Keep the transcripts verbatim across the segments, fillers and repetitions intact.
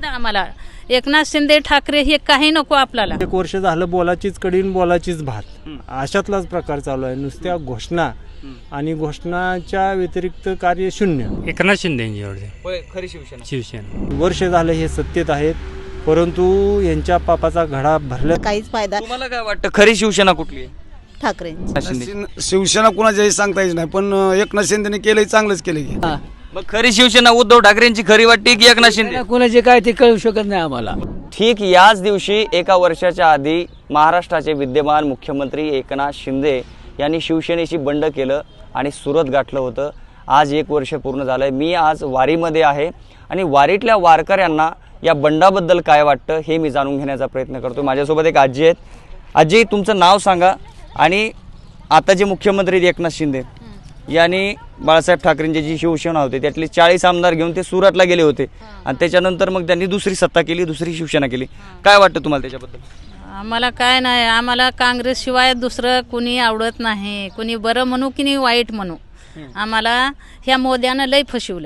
आम्हाला एकनाथ शिंदे ठाकरे हे काही नको आपल्याला। एक वर्ष झालं बोलाचीच कडीन बोलाचीच भात अशातलाच प्रकार चालू आहे। नुसत्या घोषणा आणि घोषणाच्या व्यतिरिक्त कार्य शून्य। एकनाथ शिंदे खरी शिवसेना शिवसेना वर्ष झालं हे सत्तेत आहेत, परंतु यांच्या पापाचा घडा भरला काहीच फायदा। तुम्हाला काय वाटतं खरी शिवसेना कुठली आहे? ठाकरे शिवसेना कुणाच्याही सांगता येत नाही, पण एकनाथ शिंदेने केलंय, चांगलंच केलंय। मग खरी शिवसेना उद्धव ठाकरेंची खरी वाटते की एकनाथ शिंदे? कोणाचे काय ते कळू शकत नाही आम्हाला। ठीक याच दिवशी एका वर्षाच्या आधी महाराष्ट्राचे विद्यमान मुख्यमंत्री एकनाथ शिंदे यांनी शिवसेनेशी बंड केलं आणि सुरत गाठलं होतं। आज एक वर्ष पूर्ण झालंय। मी आज वारीमध्ये आहे आणि वारीतल्या वारकऱ्यांना या बंडाबद्दल काय वाटतं हे मी जाणून घेण्याचा प्रयत्न करतो। माझ्यासोबत एक आजी आहेत। आजी, तुमचं नाव सांगा आणि आता जे मुख्यमंत्री एकनाथ शिंदे यांनी बाळासाहेब ठाकरेंची जी शिवसेना होती त्यातले चाळीस आमदार घेऊन ते सुरतला गेले होते आणि त्याच्यानंतर मग त्यांनी दुसरी सत्ता केली, दुसरी शिवसेना केली। काय वाटतं तुम्हाला त्याच्याबद्दल? आम्हाला काय नाही, आम्हाला काँग्रेस शिवाय दुसरं कुणी आवडत नाही। कुणी बरं म्हणू की नाही वाईट म्हणू, आम्हाला ह्या मोद्यानं लय फसवलं।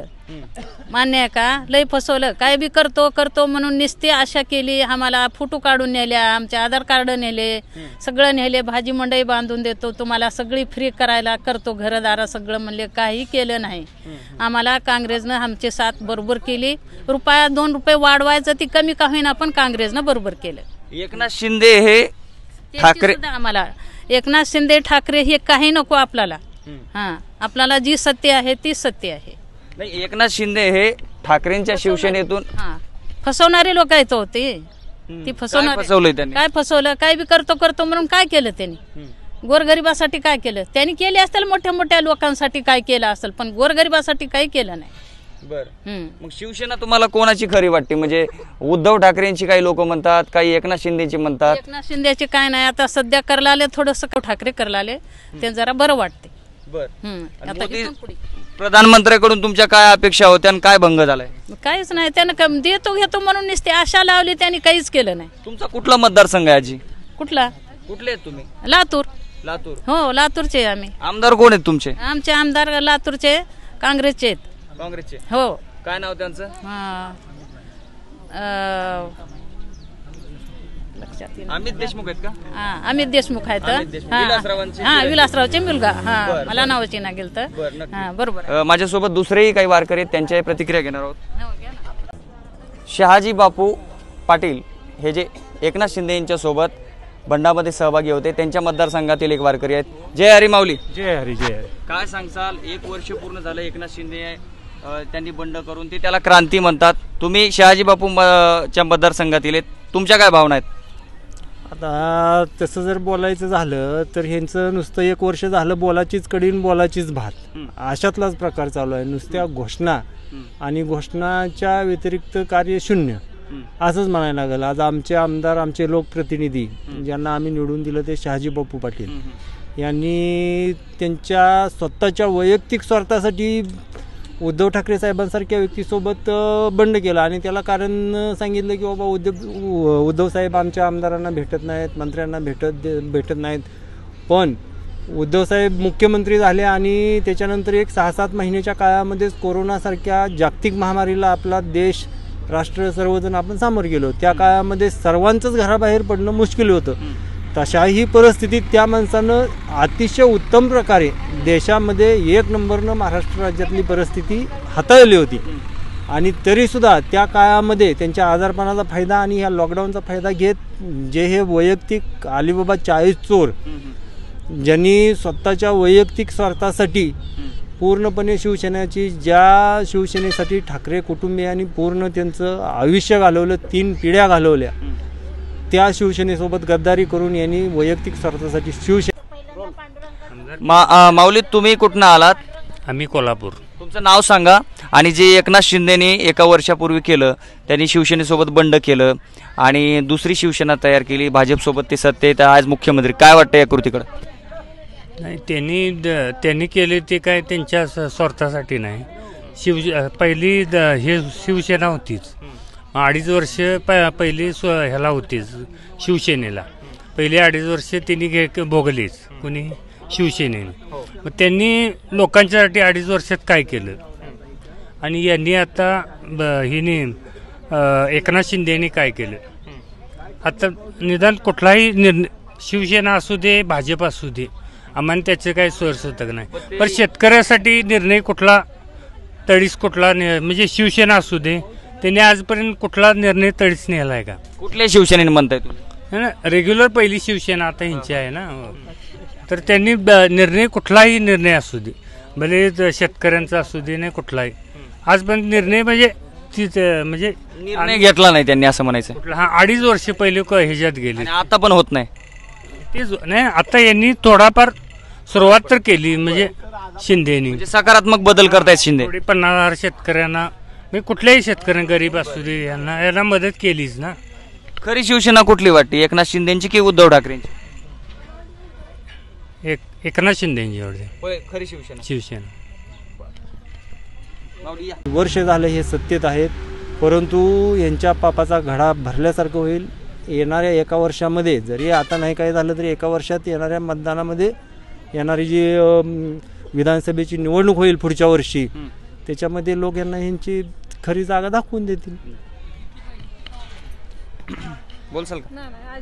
मान्य आहे का? लय फसवलं। काय बी करतो करतो म्हणून निस्ती आशा केली। आम्हाला फोटो काढून नेल्या, आमचे आधार कार्ड नेले, सगळं नेले। भाजी मंडई बांधून देतो तुम्हाला, सगळी फ्री करायला करतो, घरदारा सगळं म्हणले, काही केलं नाही। आम्हाला काँग्रेसनं आमची साथ बरोबर केली। रुपया दोन रुपये वाढवायचं ती कमी का होईना पण काँग्रेसनं बरोबर केलं। एकनाथ शिंदे हे ठाकरे आम्हाला एकनाथ शिंदे ठाकरे हे काही नको आपल्याला। हा, आपल्याला जी सत्य आहे ती सत्य आहे। नाही, एकनाथ शिंदे हे ठाकरेंच्या शिवसेनेतून फसवणारे लोक आहेत होते ती फसवणार। फसवलंय त्यांनी? काय फसवलं? काय बी करतो करतो म्हणून काय केलं त्यांनी? गोरगरिबासाठी काय केलं? त्यांनी केले असतील, मोठ्या मोठ्या लोकांसाठी काय केलं असेल, पण गोरगरिबासाठी काही केलं नाही। बरं, मग शिवसेना तुम्हाला कोणाची खरी वाटते? म्हणजे उद्धव ठाकरेंची काही लोक म्हणतात, काही एकनाथ शिंदेची म्हणतात। एकनाथ शिंदेचे काय नाही, आता सध्या करलाले थोडंसं ठाकरे करलाले ते जरा बरं वाटते। प्रधानमंत्र्यांकडून तुमच्या काय अपेक्षा होत्या आणि काय भंग झालाय? काहीच नाही, त्यानं देतो घेतो म्हणून नुसते आशा लावली, त्यांनी काहीच केलं नाही। तुमचा कुठला मतदारसंघ आहे आजी? कुठला? कुठले आहेत तुम्ही? लातूर। लातूर? हो, लातूरचे आम्ही। आमदार कोण आहेत तुमचे? आमचे आमदार लातूरचे काँग्रेसचे आहेत। काँग्रेसचे? हो। काय नाव त्यांचं? अमित देशमुख आहेत का? हा, अमित देशमुख आहेत। हा, विलासरावचे मुलगा। हा, मला नावाची ना गेल तर बरोबर। माझ्यासोबत दुसरेही काही वारकरी आहेत, त्यांच्या प्रतिक्रिया घेणार आहोत। शहाजी बापू पाटील हे जे एकनाथ शिंदे यांच्या सोबत बंडामध्ये सहभागी होते, त्यांच्या मतदारसंघातील एक वारकरी आहेत। जय हरी माऊली। जय हरी जय हरी। काय सांगसाल, एक वर्ष पूर्ण झालं एकनाथ शिंदे त्यांनी बंड करून ते त्याला क्रांती म्हणतात, तुम्ही शहाजी बापू च्या मतदारसंघातील आहेत, तुमच्या काय भावना आहेत? आता तसं जर बोलायचं झालं तर ह्यांचं नुसतं एक वर्ष झालं बोलाचीच कडीन बोलाचीच भात अशातलाच प्रकार चालू आहे। नुसत्या घोषणा आणि घोषणाच्या व्यतिरिक्त कार्य शून्य असंच म्हणायला लागेल। आज आमचे आमदार, आमचे लोकप्रतिनिधी ज्यांना आम्ही निवडून दिलं ते शहाजी बापू पाटील यांनी त्यांच्या स्वतःच्या वैयक्तिक स्वार्थासाठी उद्धव ठाकरे साहेबांसारख्या व्यक्तीसोबत बंड केला आणि त्याला कारण सांगितलं की बाबा उद्धव उद्धव साहेब आमच्या आमदारांना भेटत नाहीत, मंत्र्यांना भेटत भेटत नाहीत। पण उद्धव साहेब मुख्यमंत्री झाले आणि त्याच्यानंतर एक सहा सात महिन्याच्या काळामध्येच कोरोनासारख्या जागतिक महामारीला आपला देश, राष्ट्र, सर्वजण आपण सामोरं गेलो। त्या काळामध्ये सर्वांचंच घराबाहेर पडणं मुश्किल होतं। तशाही परिस्थितीत त्या माणसानं अतिशय उत्तम प्रकारे देशामध्ये एक नंबरनं महाराष्ट्र राज्यातली परिस्थिती हाताळली होती आणि तरीसुद्धा त्या काळामध्ये त्यांच्या आजारपणाचा फायदा आणि ह्या लॉकडाऊनचा फायदा घेत जे हे वैयक्तिक अलिबाबा चाळीस चोर ज्यांनी स्वतःच्या वैयक्तिक स्वार्थासाठी पूर्णपणे शिवसेनेची ज्या शिवसेनेसाठी ठाकरे कुटुंबियांनी पूर्ण त्यांचं आयुष्य घालवलं, तीन पिढ्या घालवल्या, त्या शिवसेनेसोबत गद्दारी करून यांनी वैयक्तिक स्वार्थासाठी शिवसेना। मा, माऊली तुम्ही कुठनं आलात? आम्ही कोल्हापूर। तुमचं नाव सांगा आणि जे एकनाथ शिंदेने एका वर्षापूर्वी केलं, त्यांनी शिवसेनेसोबत बंड केलं आणि दुसरी शिवसेना तयार केली, भाजपसोबत ते सत्तेत आज मुख्यमंत्री, काय वाटतं या कृतीकडे? नाही, त्यांनी त्यांनी केले ते काय त्यांच्या स्वार्थासाठी नाही। शिव पहिली हे शिवसेना होतीच, अडीच वर्ष प पहिली स्व ह्याला होतीच शिवसेनेला, पहिली अडीच वर्ष त्यांनी घे भोगलीच कोणी शिवसेनेने। मग त्यांनी लोकांच्यासाठी अडीच वर्षात काय केलं आणि यांनी आता हिने अ, एकनाथ शिंदेनी काय केलं. आता निदान कुठलाही निर्णय शिवसेना असू दे भाजप असू दे आम्हाला त्याचं काही सोर्स होतं नाही. पण शेतकऱ्यासाठी निर्णय कुठला तडीस कुठला नि- म्हणजे शिवसेना असू दे त्यांनी आजपर्यंत कुठला निर्णय तडीस नेला आहे का. कुठल्या शिवसेनेने म्हणताय तुम्ही? है ना, रेग्युलर पहिली शिवसेना आता ह्यांची आहे ना. तर त्यांनी ब- निर्णय कुठलाही निर्णय असू दे भले त- शेतकऱ्यांचा असू दे नाही कुठलाही आजपर्यंत निर्णय म्हणजे तिथं म्हणजे निर्णय घेतला नाही त्यांनी असं म्हणायचं. कुठला हा अडीच वर्ष पहिले क- ह्याच्यात गेले आणि आता पण होत नाही. तेच नाही. आता यांनी थोडाफार सुरुवात तर केली म्हणजे शिंदेनी म्हणजे सकारात्मक बदल करतायत शिंदे. थोडी पन्नास हजार शेतकऱ्यांना म्हणजे कुठल्याही शेतकऱ्यांना गरीब असू दे यांना यांना मदत केलीच ना. खरी शिवसेना कुठली वाटते, एकनाथ शिंदेची की उद्धव ठाकरेंची? एक एकनाथ शिंदेची एवढे खरी शिवसेना. शिवसेना. वर्ष झालं हे सत्तेत आहेत, परंतु यांच्या पापाचा घडा भरल्यासारखं होईल. येणाऱ्या एका वर्षामध्ये जरी आता नाही काय झालं तरी एका वर्षात येणाऱ्या मतदानामध्ये येणारी जी अम, विधानसभेची निवडणूक होईल पुढच्या वर्षी त्याच्यामध्ये लोक यांना यांची खरी जागा दाखवून देतील. बोलसाल का?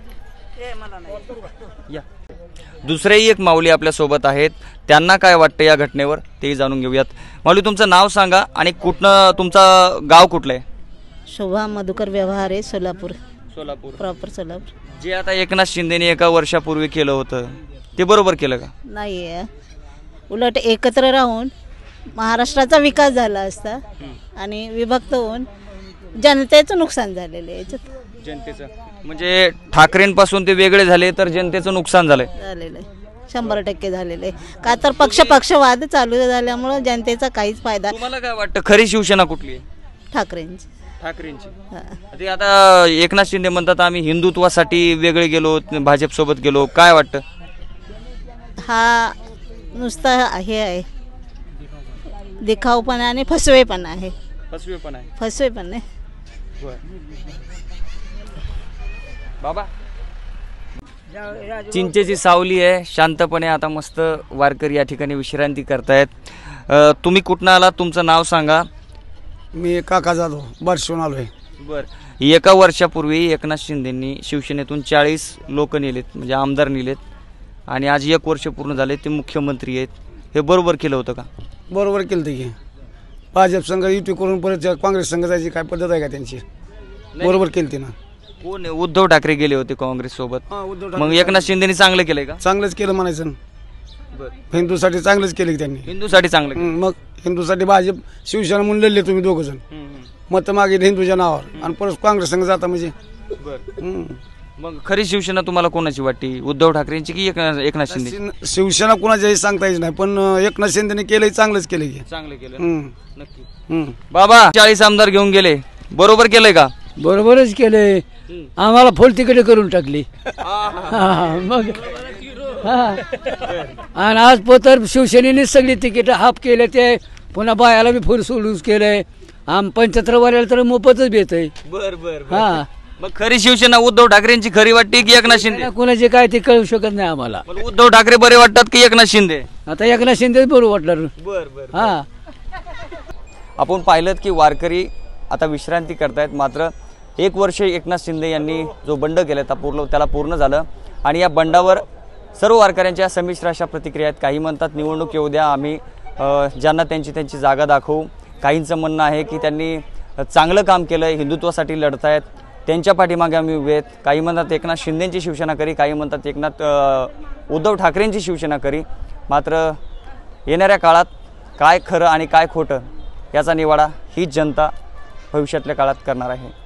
या दुसरेही एक माऊली आपल्या सोबत आहेत, त्यांना काय वाटतं या घटनेवर तेही जाणून घेऊयात. माऊली तुमचं नाव सांगा आणि कुठनं तुमचं गाव कुठलं आहे? शोभा मधुकर व्यवहार आहे, सोलापूर, सोलापूर. प्रॉपर सोलापूर. जे आता एकनाथ शिंदेने एका वर्षापूर्वी केलं होतं ते बरोबर केलं का? नाही आहे, उलट एकत्र राहून महाराष्ट्राचा विकास झाला असता आणि विभक्त होऊन जनतेचं नुकसान झालेलं आहे याच्यात. जनतेचं म्हणजे ठाकरेंपासून ते वेगळे झाले तर जनतेचं नुकसान झालंय. झालेलं आहे, शंभर टक्के झालेलं आहे. का तर पक्ष पक्षवाद चालू झाल्यामुळं जनतेचा काहीच फायदा. तुम्हाला काय वाटतं खरी शिवसेना कुठली आहे? ठाकरेंची. ठाकरेंची. हा. ते आता एकनाथ शिंदे म्हणतात आम्ही हिंदुत्वासाठी वेगळे गेलो भाजप सोबत गेलो, काय वाटतं? हा नुसता हे आहे दिखाऊपणा आणि फसवेपणा आहे. फसवे पण आहे. फसवेपणा बाबा चिंचेची सावली आहे, शांतपणे आता मस्त वारकरी या ठिकाणी विश्रांती करतायत. अ, तुम्ही कुठनं आला, तुमचं नाव सांगा. मी काका जाधव बारशिवून आलो आहे. बर, एका वर्षापूर्वी एकनाथ शिंदेंनी शिवसेनेतून चाळीस लोक नेलेत म्हणजे आमदार नेलेत आणि आज एक वर्ष पूर्ण झाले ते मुख्यमंत्री आहेत. हे बरोबर केलं होतं का? बरोबर केलं ते की भाजप संघ युती करून परत त्या काँग्रेस संघ जायची काय पद्धत आहे का त्यांची? बरोबर केली ती ना. कोण आहे? उद्धव ठाकरे गेले होते काँग्रेस सोबत. हा, उद्धव मग ठाकरे एकनाथ शिंदेनी चांगलं केलंय का? चांगलंच केलं म्हणायचं ना. हिंदूसाठी चांगलंच केलं की त्यांनी. हिंदूसाठी चांगलं केलं. हं, मग हिंदूसाठी भाजप शिवसेना म्हणून लढले तुम्ही दोघ जण, मत मागितले हिंदूच्या नावावर आणि परत काँग्रेस संघ जाता म्हणजे. हं. मग खरी शिवसेना तुम्हाला कोणाची वाटते, उद्धव ठाकरेंची की एकनाथ एकनाथ शिंदे? शिन- शिवसेना कुणाच्याही सांगता येत नाही, पण अं, एकनाथ शिंदेने केलंय चांगलंच केलं की. चांगलं केलं हं. नक्की. हं. बाबा चाळीस आमदार घेऊन गेले, बरोबर केलंय का? बरोबरच केले. आम्हाला फुल तिकीट करून टाकली. हा, मग हा. आणि आज पोतर शिवसेनेने सगळी तिकीट हाफ केले, ते पुन्हा बायाला बी फुल सोडून केलंय. आम पंच्याहत्तर वाल्याला तर मोफतच भेट आहे. बर बर. हा, मग खरी शिवसेना उद्धव ठाकरेंची खरी वाटते की एकनाथ शिंदे? कोणाचे काय ते कळू शकत नाही आम्हाला. पण उद्धव ठाकरे बरे वाटतात की एकनाथ शिंदे? आता एकनाथ शिंदेच बरोबर वाटणार. बर बर. हा, आपण पाहिलं की वारकरी आता विश्रांती करतायत, मात्र एक वर्ष एकनाथ शिंदे यांनी जो बंड केला त्या पूर्ण त्याला पूर्ण झालं आणि या बंडावर सर्व वारकऱ्यांच्या संमिश्र अशा प्रतिक्रिया आहेत. काही म्हणतात निवडणूक येऊ द्या, आम्ही अ, ज्यांना त्यांची त्यांची जागा दाखवू. काहींचं म्हणणं आहे की त्यांनी चांगलं काम केलं, हिंदुत्वासाठी लढतायत, त्यांच्या पाठीमागे आम्ही उभे आहेत. काही म्हणतात एकनाथ शिंदेची शिवसेना करी, काही म्हणतात एकनाथ अ, उद्धव ठाकरेंची शिवसेना करी. मात्र येणाऱ्या काळात काय खरं आणि काय खोटं याचा निवाडा ही जनता भविष्यातल्या काळात करणार आहे.